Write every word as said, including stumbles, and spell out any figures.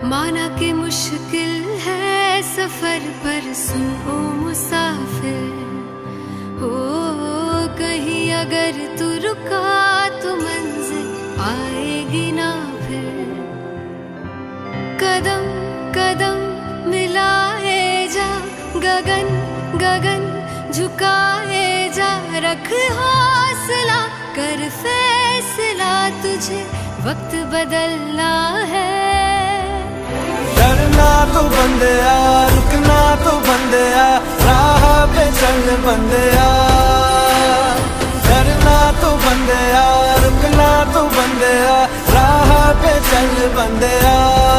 माना कि मुश्किल है सफर पर सुन ओ मुसाफिर, हो कहीं अगर तू रुका तो मंजिल आएगी ना फिर। कदम कदम मिलाए जा, गगन गगन झुकाए जा, रख हौसला कर फैसला, तुझे वक्त बदलना है। डरना तो बंदिया, रुकना तो बंदिया, राह पे चल बंदिया। डरना तो बंदिया, रुकना तो बंदिया, राह पे चल बंदिया।